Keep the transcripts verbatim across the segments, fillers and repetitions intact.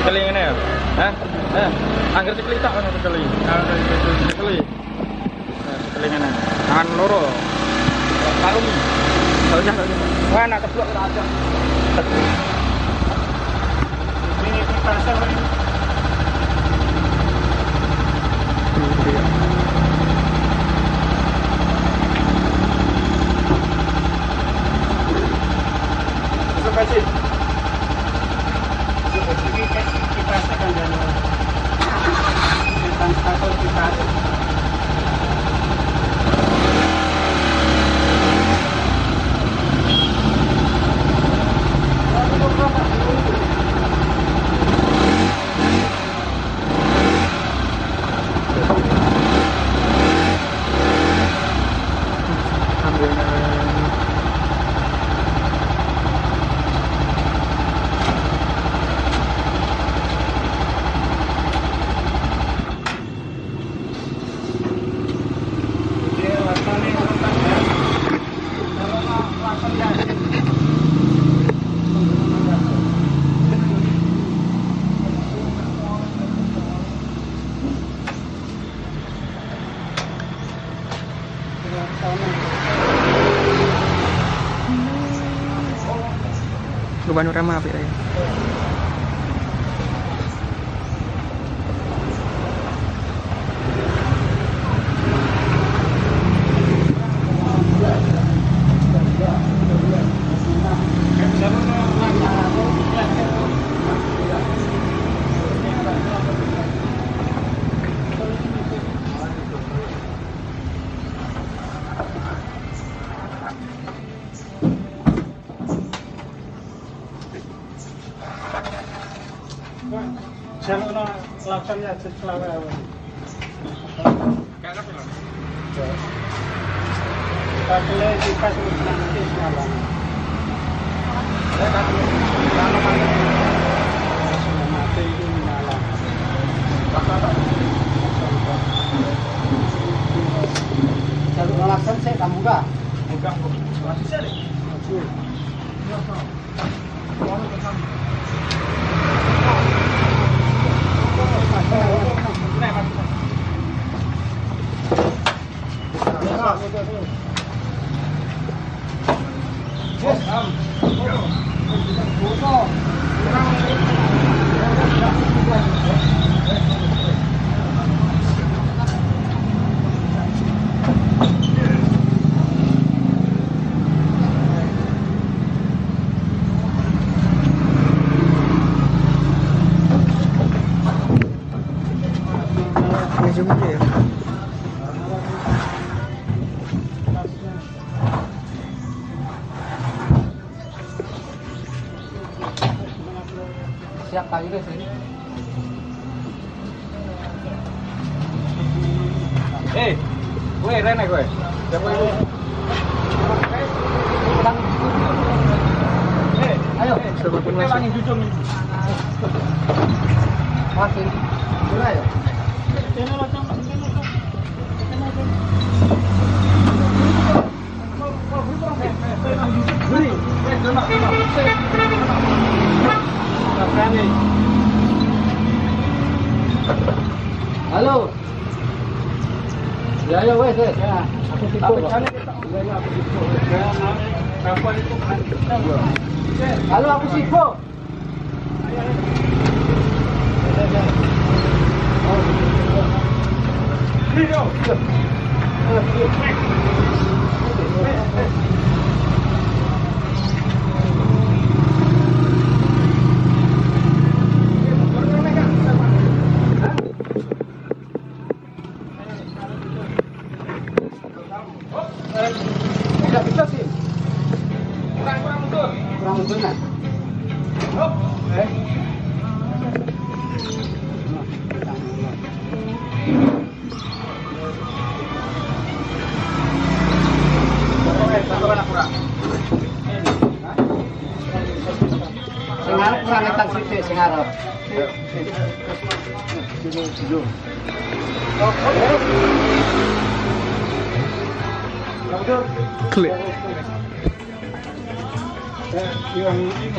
Sekali ngene ya. Hah? Eh, angger sekali tak ono sekali. Sekali. Nah, sekali ngene. Tangan loro. Karung. Soalnya mana keblok ora ada. Ini pasang ini. Kasih. Ini kita akan jalan. Tentang status kita. Panorama apa ya? Jalur laksanya selawe awan. Kayak apa lho? Kakile kipas nanti semalam. Ya kan. Kalau mati itu menyala. Jalur laksan saya kamu enggak? Enggak, masih sih. Masih. Ya, Pak. Mau ke sana. Siap kali guys ini. Eh, gue Rene gue. Siapa itu? Eh, ayo. Sebelum masuk. Jujur nih. Masih. Mulai ya. Ini macam Beri, eh, dona, dona. Halo. Ya ya wes wes. Ya, aku tipu. Ya ya aku tipu. Ya, kapan itu kan? Halo aku Sipo. Video. Tidak bisa sih. Kurang kurang mundur. Kurang mundur kan? Hop. Eh. Sing arep kurang ngetan sithik sing arep. Sini dulu. Klik. Eh, yang ini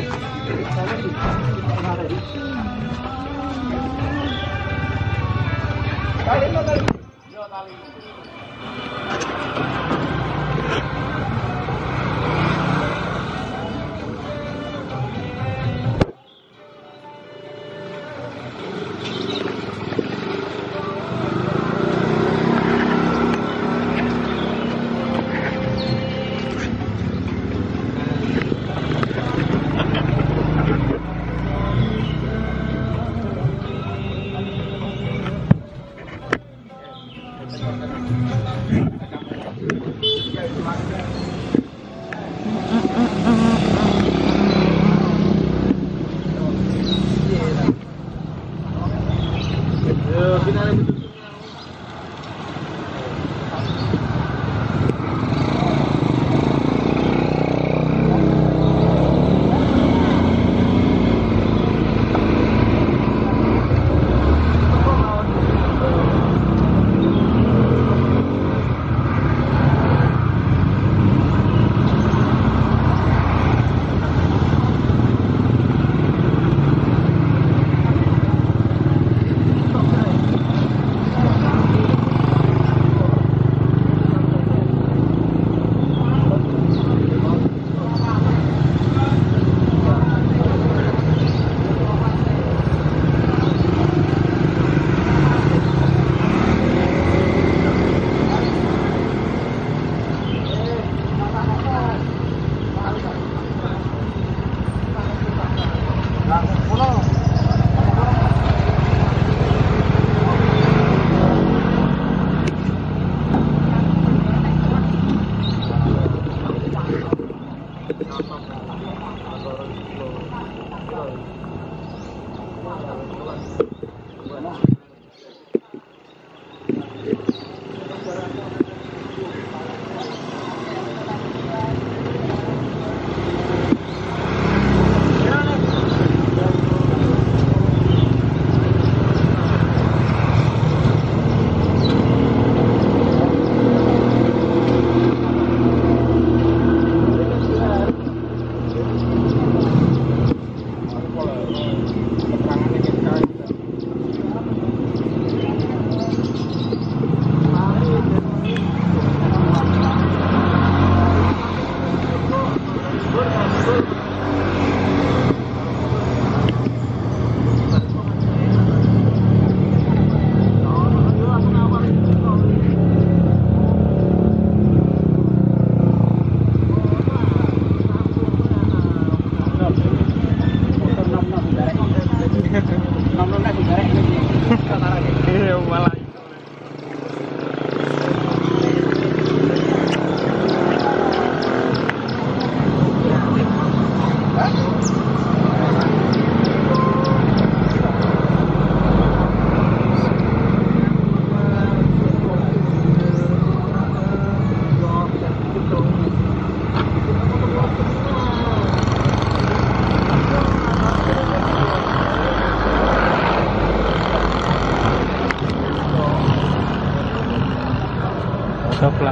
Soplak.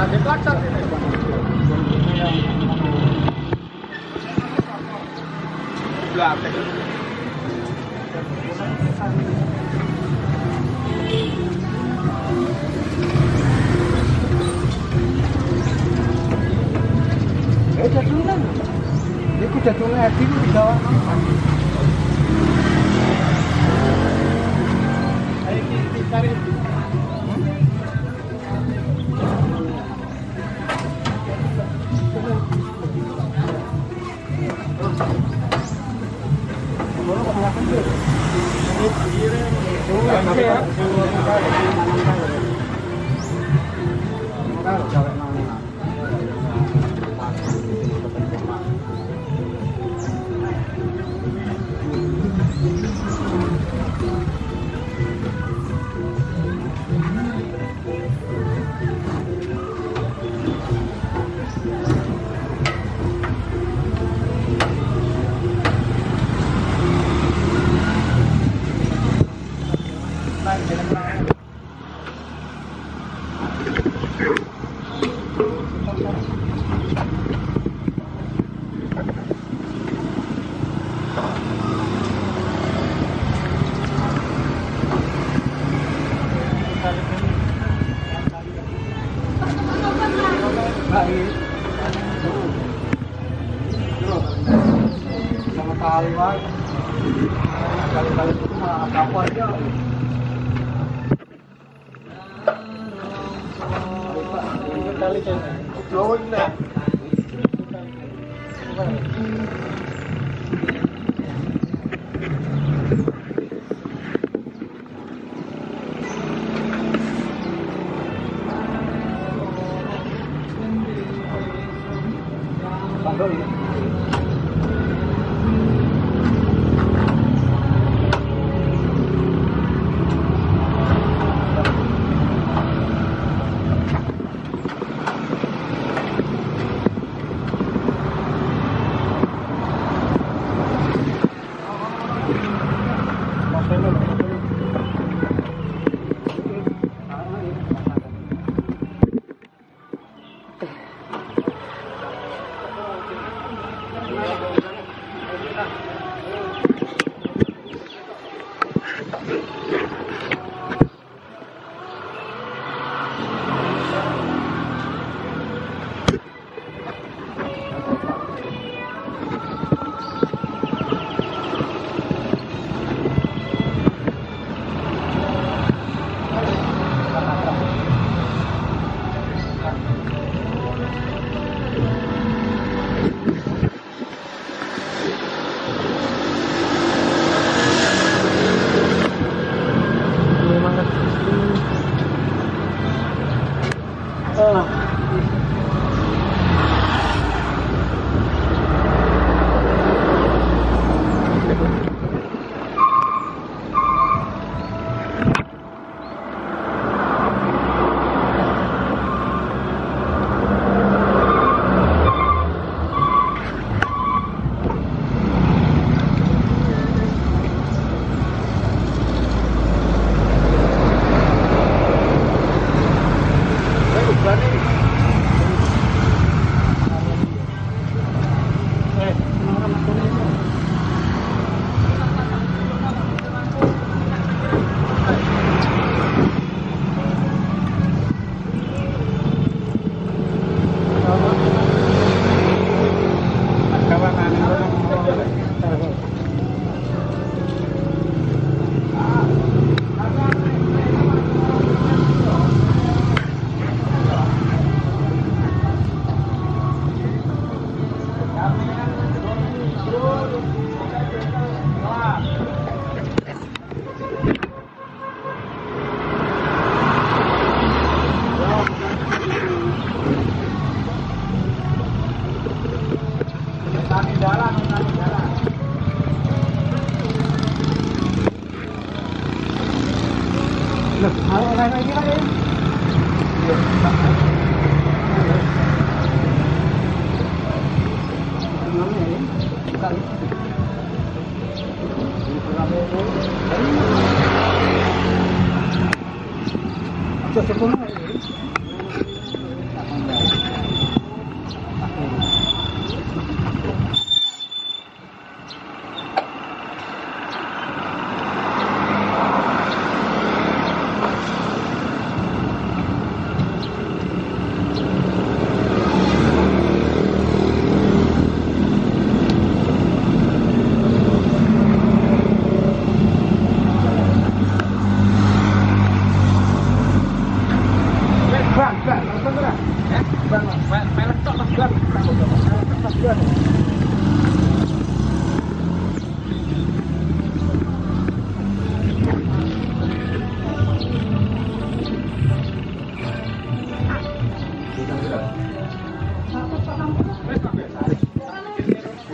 Ada kacar ini. Belakang. Eh, jadungan. Iku jadungan hati ku digawa makan. Ayo kita cari. Sama kali mas, kali-kali itu mah apa aja. Kali kan, jauh nih.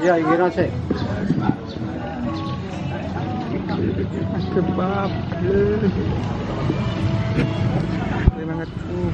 Iya, kira sih. Kebab. Ini banget.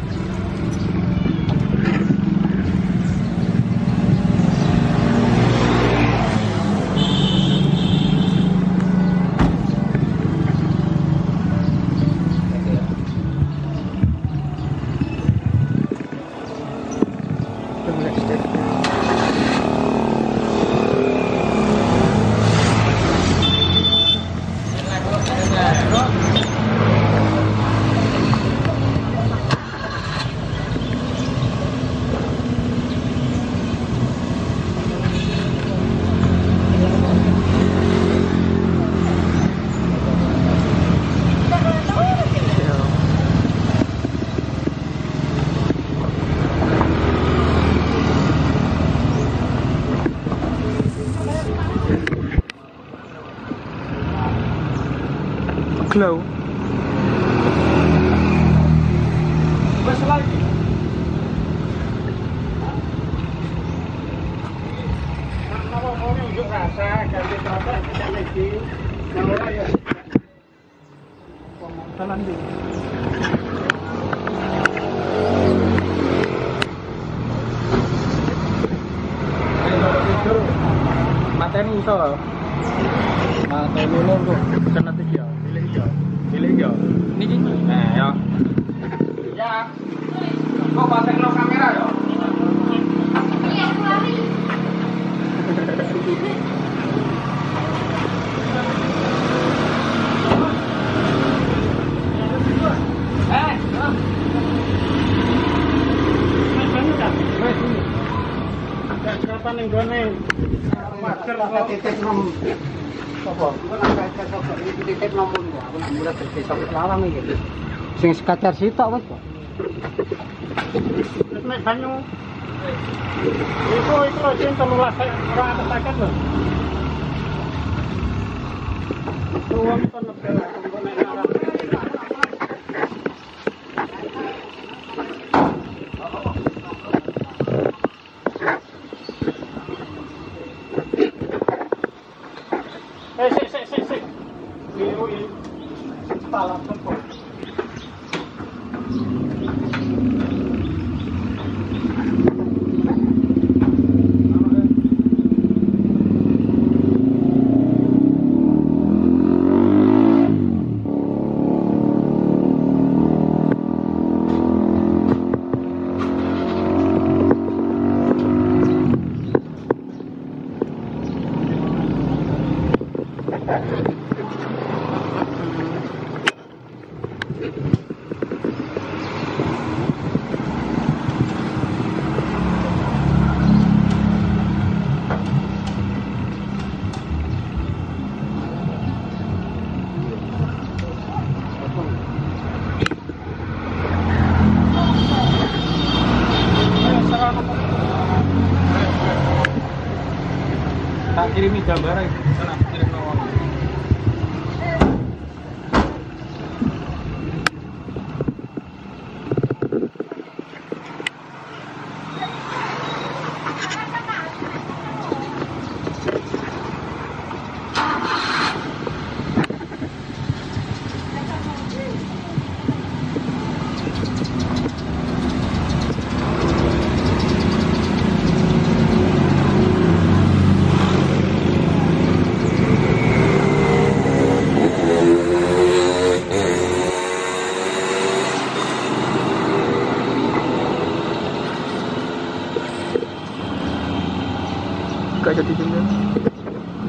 Glow. Bus lagi. Kalau mau unjuk rasa, ganti rasa tidak lagi. Kalau ya. Jalan dulu. Mateni itu. Mateni loro kena tiga. Pilih hijau. Pilih hijau. Ini gini. Nah, ya. Ya. Kok batek no kamera ya? Iya, kembali. Eh, kapan yang gone? Masker kok titik nom. Apa? Bukan kacar sok iki titik nomun kok. Aku nak mulai bersih sok lawang iki. Sing kacar sitok wis kok. Wis nek banyu. Iku iku lho sing telulas ora atesaken lho. Tuwon kon lebih kok nek ora. Eh, sik, sik, sik, sik. Ini, ini. Salah, kok. Tak kirimi gambar itu, sana kirim nawang. Gak jadi juga.